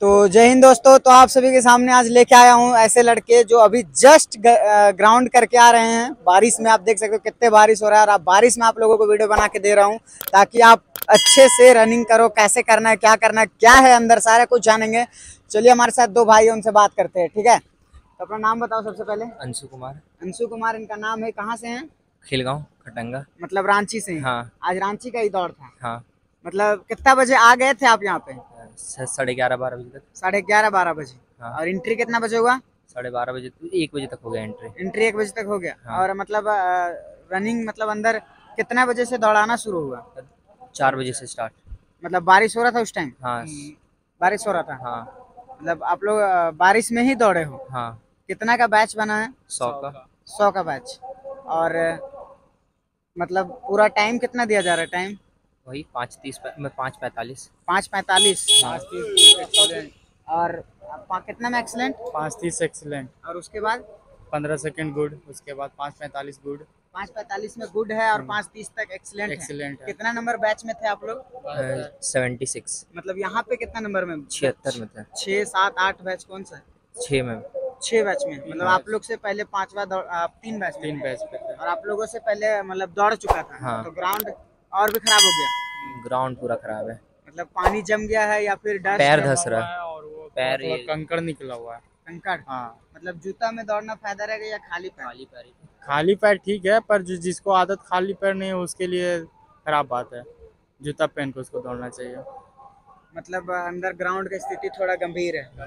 तो जय हिंद दोस्तों। तो आप सभी के सामने आज लेके आया हूँ ऐसे लड़के जो अभी जस्ट ग्राउंड करके आ रहे हैं। बारिश में आप देख सकते हो कितने बारिश हो रहा है, और आप बारिश में आप लोगों को वीडियो बना के दे रहा हूँ ताकि आप अच्छे से रनिंग करो। कैसे करना है, क्या करना है, क्या है अंदर, सारा कुछ जानेंगे। चलिए हमारे साथ दो भाई हैं, उनसे बात करते हैं। ठीक है, तो अपना नाम बताओ सबसे पहले। अंशु कुमार। अंशु कुमार इनका नाम है। कहाँ से हैं? खिलगांव खटंगा। मतलब रांची से ही? हाँ आज रांची का ही दौड़ था? हाँ। मतलब कितना बजे आ गए थे आप यहाँ पे? 11:30-12 बजे तक। 11:30-12 बजे। हाँ, और एंट्री कितना बजे हुआ? 12:30 बजे 1 बजे तक हो गया एंट्री। एंट्री 1 बजे तक हो गया। हाँ। और मतलब रनिंग मतलब अंदर कितना बजे से दौड़ाना शुरू हुआ? 4 बजे से स्टार्ट। मतलब बारिश हो रहा था उस टाइम? हाँ बारिश हो रहा था। हाँ मतलब आप लोग बारिश में ही दौड़े हो? हाँ। कितना का बैच बना है? 100 का। 100 का बैच। और मतलब पूरा टाइम कितना दिया जा रहा है? टाइम वही 5:30 में 5:45। 5:45। हाँ। 5:30 और कितना में एक्सीलेंट? 5:30 एक्सीलेंट। और उसके बाद 15 सेकंड गुड, उसके बाद 5:45 गुड। 5:45 में गुड है और 5:30 तक एक्सीलेंट एक्सीलेंट है। कितना नंबर बैच में थे आप लोग? 76। मतलब यहाँ पे कितना नंबर में? 76 में था। 6, 7, 8 बैच कौन सा? 6 में। 6 बैच में। मतलब आप लोग से पहले 5वां दौड़, आप 3 बैच में 3 थे। बैच पे थे। और आप लोगों से पहले मतलब दौड़ चुका था। हाँ। तो ग्राउंड और भी खराब हो गया? ग्राउंड पूरा खराब है। मतलब पानी जम गया है या फिर डस्ट पैर है? धस रहा है। और वो पैर थोड़ा ये कंकड़ निकला हुआ है। कंकड़? हाँ। मतलब जूता में दौड़ना फायदा रहेगा या खाली पैर? खाली पैर ही। खाली पैर ठीक है, पर जिसको आदत खाली पैर नहीं है उसके लिए खराब बात है। जूता पहन के उसको दौड़ना चाहिए। मतलब अंदर ग्राउंड की स्थिति थोड़ा गंभीर है।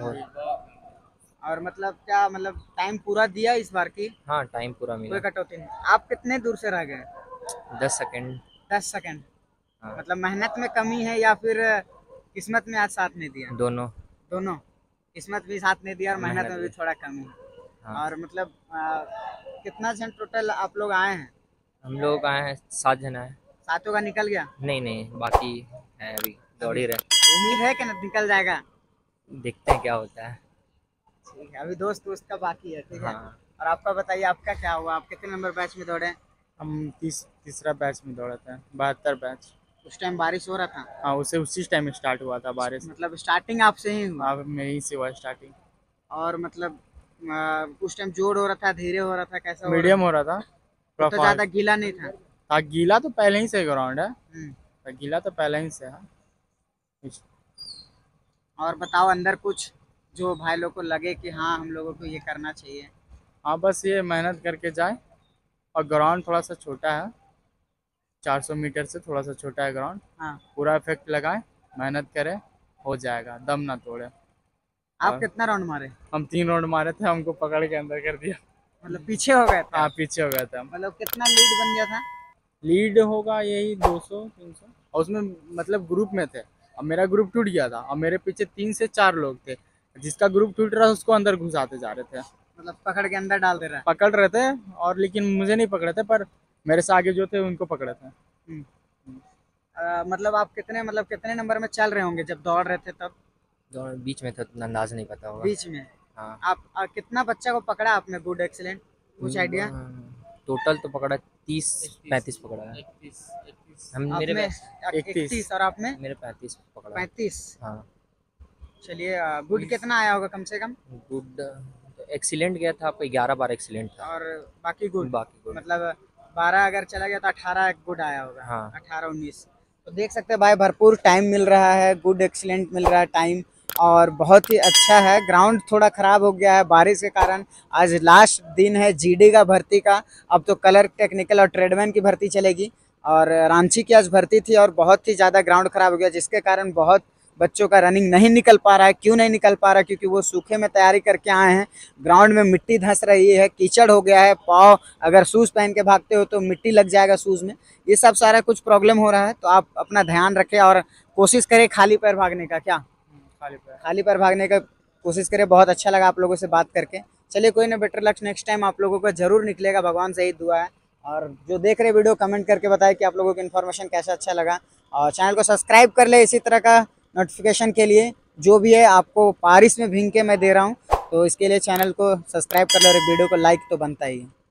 और मतलब क्या, मतलब टाइम पूरा दिया इस बार की? हाँ, टाइम पूरा कोई मिला। कटौती नहीं। आप कितने दूर से रह गए? 10 सेकंड। 10 सेकंड। हाँ। मतलब मेहनत में कमी है या फिर किस्मत में आज साथ नहीं दिया? दोनों। दोनों। किस्मत भी साथ नहीं दिया और मेहनत में भी भी। थोड़ा कमी है। हाँ। और मतलब कितना जन टोटल आप लोग आए हैं? हम लोग आए हैं 7 जन आए। सातों का निकल गया? नहीं नहीं, बाकी है अभी दौड़ ही रहे। उम्मीद है कि निकल जाएगा? देखते हैं क्या होता है। ठीक है, अभी दोस्त दोस्त का बाकी है। ठीक है। हाँ। और आपका बताइए, आपका क्या हुआ? आप कितने नंबर बैच में दौड़े? हम तीसरा बैच में दौड़े थे। 72 बैच। उस टाइम बारिश हो रहा था? हाँ, उसी टाइम स्टार्ट हुआ था बारिश। मतलब स्टार्टिंग आपसे ही हुआ? अब मेरी से हुआ स्टार्टिंग। और मतलब उस टाइम जोर हो रहा था, धीरे हो रहा था, कैसा मीडियम हो रहा था। तो ज्यादा गीला नहीं था? हाँ, गीला तो पहले ही से ग्राउंड है। हम्म। गीला तो पहले ही से है। और बताओ अंदर कुछ जो भाई लोग को लगे कि हाँ हम लोगों को ये करना चाहिए। हाँ, बस ये मेहनत करके जाए। और ग्राउंड थोड़ा सा छोटा है, 400 मीटर से थोड़ा सा छोटा है ग्राउंड। हाँ। पूरा इफेक्ट लगाए, मेहनत करें, हो जाएगा, दम ना तोड़े। आप कितना राउंड मारे? हम 3 राउंड मारे थे, हमको पकड़ के अंदर कर दिया। मतलब पीछे हो गए थे? हाँ, पीछे हो गए थे हम। मतलब कितना लीड बन गया था? लीड होगा यही 200-300। और उसमें मतलब ग्रुप में थे। अब मेरा ग्रुप टूट गया था, और मेरे पीछे 3 से 4 लोग थे। जिसका ग्रुप टूट रहा था उसको अंदर घुसाते जा रहे थे। मतलब पकड़ के अंदर डाल दे रहा है? पकड़ रहे थे, और लेकिन मुझे नहीं पकड़े थे, पर मेरे से आगे जो थे उनको पकड़े थे। मतलब आप कितने नंबर में चल रहे होंगे जब दौड़ रहे थे तब? दोनों बीच में था, उतना अंदाज नहीं पता होगा। बीच में? हाँ। आप कितना बच्चा को पकड़ा आपने गुड एक्सीलेंट, कुछ आइडिया? टोटल तो पकड़ा 30-35 पकड़ा है। हम मेरे 31 और आप में? मेरे 35 पकड़ा। 35? हाँ। चलिए, गुड कितना आया होगा कम से कम? गुड एक्सीलेंट गया था आपका 11-12 एक्सीलेंट था। और बाकी गुड? बाकी गुड। मतलब 12 अगर चला गया तो 18 गुड आया होगा। हाँ। 18-19। तो देख सकते हैं भाई, भरपूर टाइम मिल रहा है, गुड एक्सीलेंट मिल रहा है टाइम, और बहुत ही अच्छा है। ग्राउंड थोड़ा ख़राब हो गया है बारिश के कारण। आज लास्ट दिन है जीडी का भर्ती का। अब तो कलर, टेक्निकल और ट्रेडमैन की भर्ती चलेगी। और रांची की आज भर्ती थी, और बहुत ही ज़्यादा ग्राउंड ख़राब हो गया, जिसके कारण बहुत बच्चों का रनिंग नहीं निकल पा रहा है। क्यों नहीं निकल पा रहा है? क्योंकि वो सूखे में तैयारी करके आए हैं। ग्राउंड में मिट्टी धंस रही है, कीचड़ हो गया है, पाँव अगर शूज़ पहन के भागते हो तो मिट्टी लग जाएगा शूज़ में। ये सब सारा कुछ प्रॉब्लम हो रहा है। तो आप अपना ध्यान रखें और कोशिश करें खाली पैर भागने का। क्या खाली पैर भागने का कोशिश करें। बहुत अच्छा लगा आप लोगों से बात करके। चलिए कोई ना, बेटर लक नेक्स्ट टाइम आप लोगों को जरूर निकलेगा, भगवान से ही दुआ है। और जो देख रहे वीडियो कमेंट करके बताएं कि आप लोगों को इन्फॉर्मेशन कैसा अच्छा लगा, और चैनल को सब्सक्राइब कर ले इसी तरह का नोटिफिकेशन के लिए। जो भी है आपको बारिश में भींग के मैं दे रहा हूँ, तो इसके लिए चैनल को सब्सक्राइब कर लो और वीडियो को लाइक तो बनता ही है।